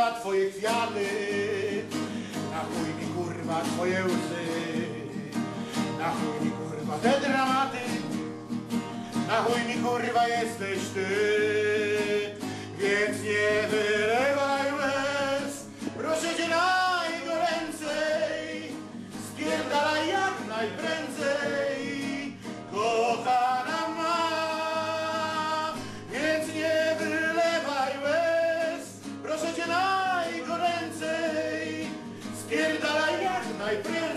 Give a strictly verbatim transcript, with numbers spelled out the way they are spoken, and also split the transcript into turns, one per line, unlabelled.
kurwa twoje kwiaty, na chuj mi kurwa twoje łzy, na chuj mi kurwa te dramaty, na chuj mi kurwa jesteś ty, więc nie wylewaj łez, proszę cię najgoręcej, spierdalaj jak najprędzej, kochana ma, więc nie wylewaj łez, proszę cię najgoręcej, spierdalaj jak najprędzej.